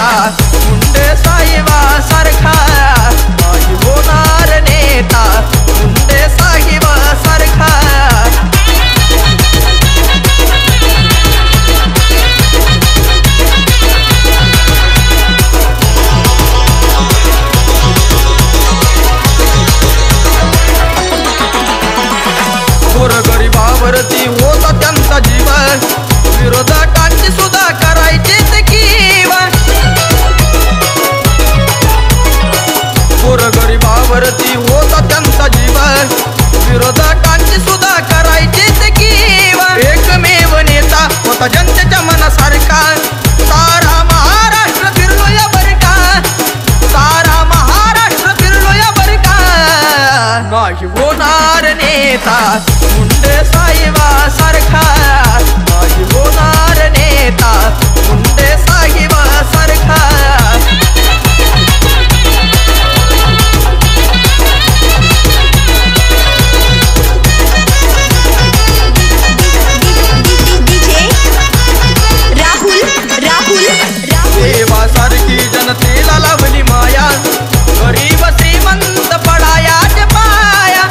मुंडे साहेबा सारखा नाही होणार नेता मुंडे साहेबा सारखा गोरगरिबावरती होता त्यांचा जीव विरोधकांची सुद्धा करायचे ते कीव गोरगरिबावरती होता त्यांचा जीव विरोधकांची सुद्धा करायचे ते कीव एकमेव नेता होता जनतेच्या मनासारखा सारा महाराष्ट्र फिरलो या बर का सारा महाराष्ट्र फिरलो या बर का नाही होणार नेता मुंडे साहेबा सारखा नाही होणार नेता मुंडे साहेबा सारखा देवासारखी जनतेला लावली माया गरीब श्रीमंत पडायाचे पाया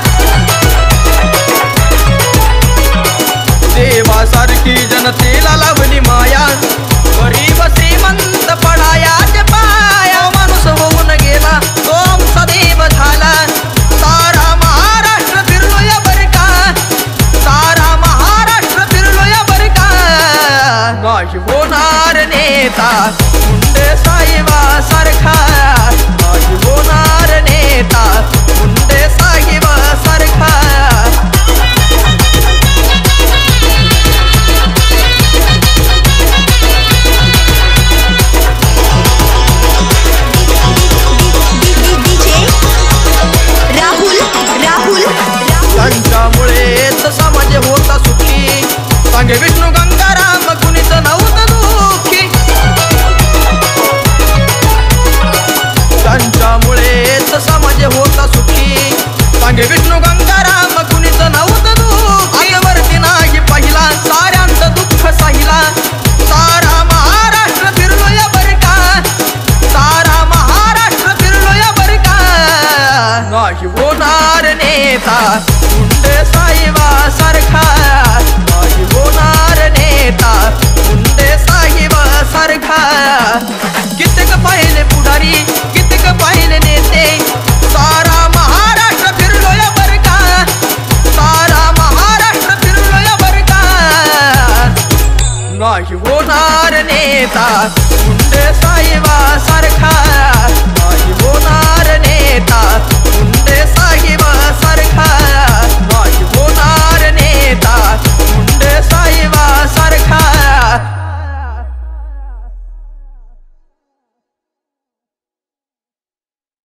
देवासारखी जनतेला लावली माया गरीब श्रीमंत पडायाचे पाया माणूस होऊन गेला तो आमचा देव झाला सारा महाराष्ट्र फिरलो या बर का सारा महाराष्ट्र फिरलो या बर का नाही होणार नेता मुंडे साहेबा सारखा नाही होणार नेता मुंडे साहेबा सारखा त्यांच्यामुळेच समाज होता सुखी सांगे विष्णू गंगाराम कुणीच नव्हतं दुःखी त्यांच्यामुळेच समाज होता सुखी सांगे विष्णू गंगाराम कुणीच नव्हतं दुःखी वरती नाही पाहिला साऱ्यांचं दुःख साहिला सारा महाराष्ट्र फिरलो या बर का सारा महाराष्ट्र फिरलो या बर का नाही होणार नेता मुंडे साहेबा सारखा नाही होणार नेता मुंडे साहेबा सारखा कित्येक पाहिले पुढारी